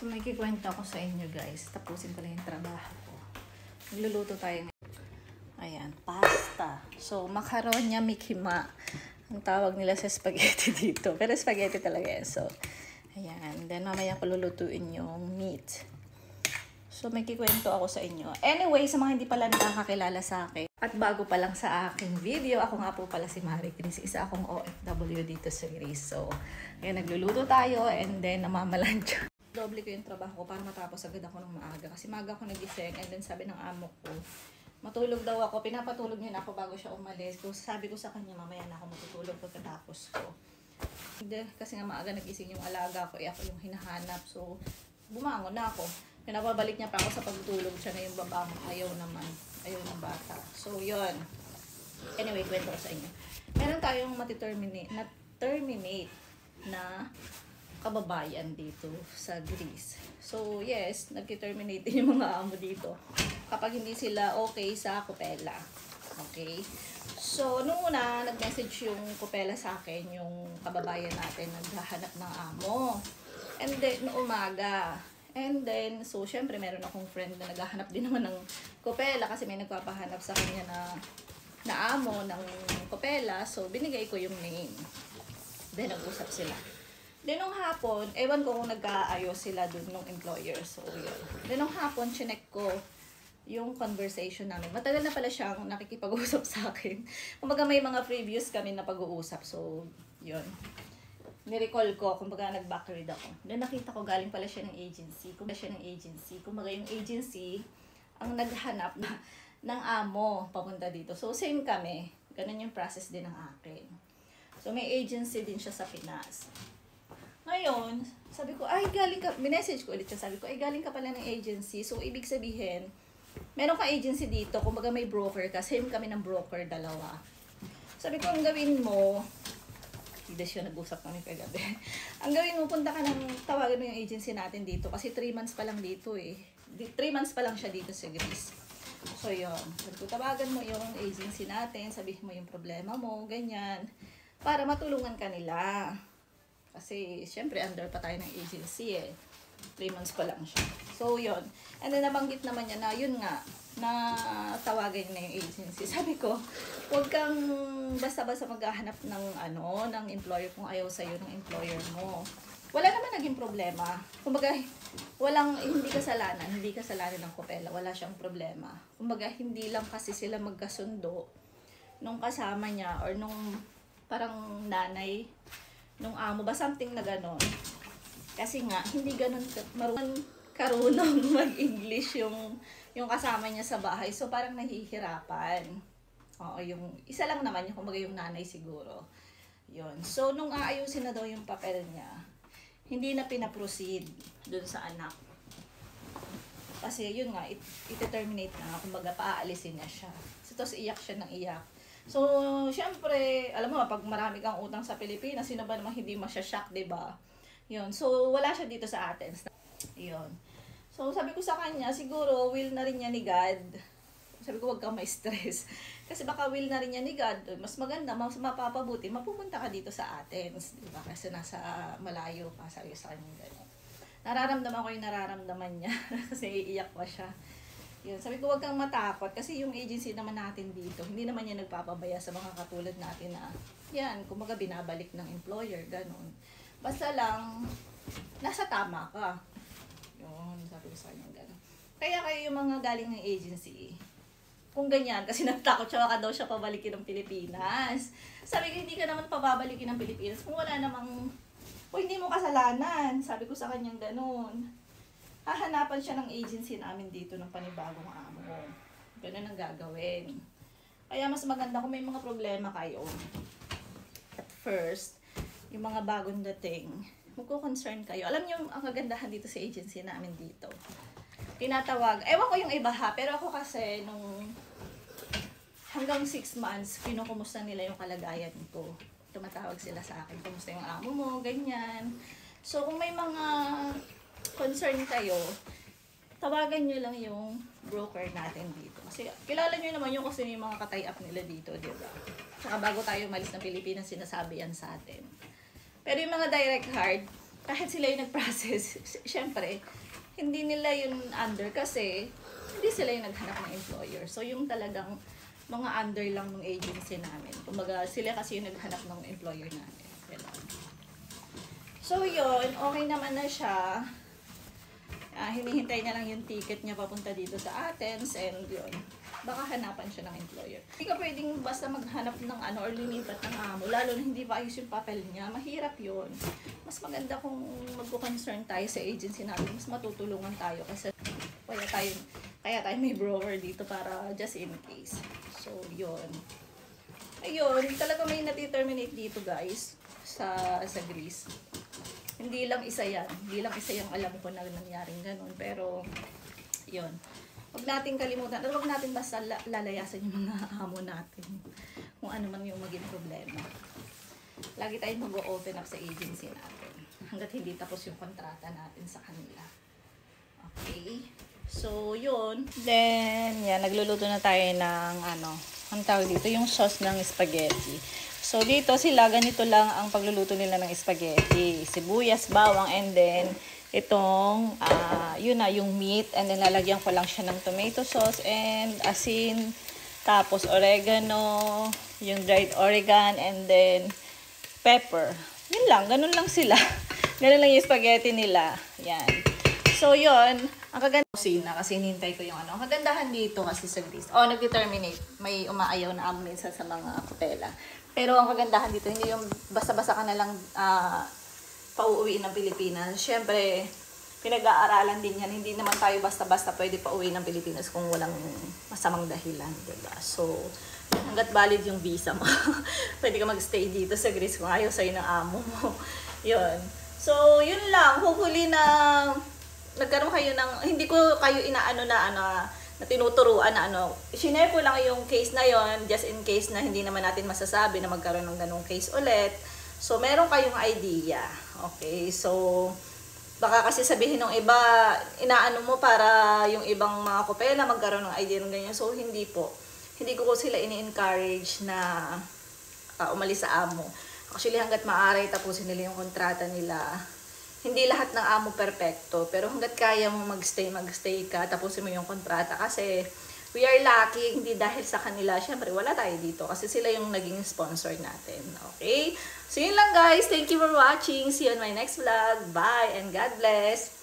So, may kikwento ako sa inyo guys. Tapusin ko lang yung trabaho ko. Nagluluto tayo ngayon. Ayan, pasta. So, macaroni mikima. Ang tawag nila sa spaghetti dito. Pero spaghetti talaga yan. So, ayan. Then, mamaya ko lulutuin yung meat. So, may kikwento ako sa inyo. Anyway, sa mga hindi pala nakakakilala sa akin, at bago pa lang sa aking video, ako nga po pala si Marie Chris. Isa akong OFW dito sa Greece. So, ayan, nagluluto tayo and then namamalansya. Doble ko yung trabaho ko para matapos agad ako ng maaga. Kasi maaga ako nagising and then sabi ng amo ko, matulog daw ako. Pinapatulog niya na ako bago siya umalis. Sabi ko sa kanya, mamaya na ako matutulog pagkatapos ko. Kasi nga maaga nagising yung alaga ko, ako yung hinahanap. So, bumangon na ako. Pinapabalik niya pa ako sa pagtulog. Siya na yung babang. Ayaw naman. Ayaw ng bata. So, yun. Anyway, kwento ko sa inyo. Meron tayong terminate na kababayan dito sa Greece. So, yes, nag-terminate din yung mga amo dito kapag hindi sila okay sa kopela. Okay? So, nung una, nag-message yung kopela sa akin, yung kababayan natin, naghahanap ng amo. And then, umaga. And then, so, syempre, meron akong friend na naghahanap din naman ng kopela kasi may nagpapahanap sa kanya na amo ng kopela. So, binigay ko yung name. Then, nag-usap sila. Then, nung hapon, ewan ko kung nag-aayos sila dun nung employer. So, yun. Then, nung hapon, chinek ko yung conversation namin. Matagal na pala siyang nakikipag-usap sa akin. Kumbaga, may mga previews kami na pag-uusap. So, yun. Nirecall ko, kumbaga, nag-backread ako. Then, nakita ko, galing pala siya ng agency. Kumbaga, yung agency, ang naghanap ng amo papunta dito. So, same kami. Ganun yung process din ng akin. So, may agency din siya sa Pinas. Ngayon, sabi ko, ay galing ka, minessage ko ulit siya, sabi ko, ay galing ka pala ng agency. So, ibig sabihin, meron ka agency dito, kumbaga may broker ka, same kami ng broker, dalawa. Sabi ko, ang gawin mo, hindi siya nag-usap kami kagabi. Ang gawin mo, punta ka ng, tawagan mo yung agency natin dito, kasi 3 months pa lang dito eh. 3 months pa lang siya dito sa Greece. So, yun. Sabi ko, tawagan mo yung agency natin, sabihin mo yung problema mo, ganyan, para matulungan ka nila. Kasi, syempre, under pa tayo ng agency eh. 3 months pa lang siya. So, yun. And then, nabanggit naman niya na, yun nga, na tawagin na yung agency. Sabi ko, huwag kang basta-basta maghahanap ng, ng employer kung ayaw sa'yo ng employer mo. Wala naman naging problema. Kumbaga, hindi kasalanan ng kopela. Wala siyang problema. Kumbaga, hindi lang kasi sila magkasundo nung kasama niya or nung parang nanay nung amo ba, something na gano'n. Kasi nga, hindi gano'n karunong mag-English yung kasama niya sa bahay. So, parang nahihirapan. Oo, yung isa lang naman, yung kumbaga yung nanay siguro. Yun. So, nung aayusin na daw yung papel niya, hindi na pinaproceed dun sa anak. Kasi, yun nga, iti-terminate na. Kumbaga, paaalisin na siya. So, tapos iyak siya ng iyak. So, syempre, alam mo, pag marami kang utang sa Pilipinas, sino ba naman hindi masya-shock, diba? Yun. So, wala siya dito sa Athens. Yun. So, sabi ko sa kanya, siguro, will na rin niya ni God. Sabi ko, wag kang ma-stress. Kasi baka will na rin niya ni God. Mas maganda, mas mapapabuti, mapupunta ka dito sa Athens, diba? Kasi nasa malayo pa, sabi ko sa kanya gano'n. Nararamdaman ko yung nararamdaman niya. Kasi iiyak pa siya. Yun, sabi ko, wag kang matakot kasi yung agency naman natin dito, hindi naman yan nagpapabaya sa mga katulad natin na, yan, kumaga binabalik ng employer, ganun. Basta lang, nasa tama ka. Yun, sabi ko sa kanya, ganun. Kaya kayo yung mga galing ng agency, kung ganyan, kasi natakot siya, baka daw siya pabalikin ng Pilipinas. Sabi ko, hindi ka naman pababalikin ng Pilipinas kung wala namang, hindi mo kasalanan. Sabi ko sa kanyang ganun. Hahanapan siya ng agency namin dito ng panibagong amo. Ganun ang gagawin. Kaya mas maganda kung may mga problema kayo. At first, yung mga bagong dating, magko-concern kayo. Alam niyo, ang kagandahan dito sa agency namin dito. Tinatawag, ewan ko yung iba ha, pero ako kasi nung hanggang 6 months, kinukumusta nila yung kalagayan ko. Tumatawag sila sa akin, kumusta yung amo mo, ganyan. So, kung may mga concern kayo, tawagan nyo lang yung broker natin dito. Kasi kilala nyo naman yung kasi yung mga ka-tie up nila dito, di ba? Tsaka bago tayo umalis ng Pilipinas, sinasabi yan sa atin. Pero yung mga direct hard, kahit sila yung nag-process, syempre, hindi nila yun under kasi hindi sila yung naghanap ng employer. So, yung talagang mga under lang ng agency namin. Kumbaga, sila kasi yung naghanap ng employer namin. Ganun. So, yun. Okay naman na siya. Hinihintay niya lang yung ticket niya papunta dito sa Athens and yun. Baka hanapan siya ng employer. Hindi ka pwedeng basta maghanap ng ano or lumipat ng amo, lalo na hindi pa ayos yung papel niya. Mahirap yun. Mas maganda kung magko-concern tayo sa agency natin, mas matutulungan tayo kasi kaya tayo may broker dito para just in case. So, yun. Ayun, talaga may nati-terminate dito guys sa Greece. Hindi lang isa yan. Hindi lang isa yung alam ko na nangyaring ganun. Pero, yun. Huwag natin kalimutan. At huwag natin basta lalayasan yung mga amo natin. Kung ano man yung maging problema. Lagi tayong mag-open up sa agency natin. Hanggat hindi tapos yung kontrata natin sa kanila. Okay? So, yun. Then, yan. Nagluluto na tayo ng ang tawag dito, yung sauce ng spaghetti. So, dito sila, ganito lang ang pagluluto nila ng spaghetti. Sibuyas, bawang, and then, itong, yun na, yung meat. And then, lalagyan ko lang siya ng tomato sauce and asin. Tapos, oregano, yung dried oregano, and then, pepper. Yun lang, ganun lang sila. Ganun lang yung spaghetti nila. Yan. So, yun. Ang kaganda kusina kasi hinintay ko yung ano. Ang kagandahan dito kasi sa Greece. Oh, nag-terminate. May umaayaw na amo minsan sa mga kapela. Pero ang kagandahan dito, hindi yung basta-basta ka na lang pauuwiin ng Pilipinas. Siyempre, pinag-aaralan din yan. Hindi naman tayo basta-basta pwede pauwi ng Pilipinas kung walang masamang dahilan. Diba? So, hanggat valid yung visa mo, pwede ka magstay dito sa Greece kung ayaw sa'yo ng amo mo. Yun. So, yun lang. Hopefully na nagkaroon kayo ng, hindi ko kayo inaano na tinuturuan na Sinare ko lang yung case na yon just in case na hindi naman natin masasabi na magkaroon ng ganung case ulit. So, meron kayong idea. Okay? So, baka kasi sabihin ng iba, inaano mo para yung ibang mga kopela magkaroon ng idea ng ganyan. So, hindi po. Hindi ko sila ini-encourage na umalis sa amo. Actually, hanggat maaari tapusin nila yung kontrata nila. Hindi lahat ng amo perfecto, pero hanggat kaya mo magstay ka, tapusin mo yung kontrata kasi we are lucky, hindi dahil sa kanila, syempre wala tayo dito kasi sila yung naging sponsor natin. Okay? So yun lang guys, thank you for watching. See you on my next vlog. Bye and God bless.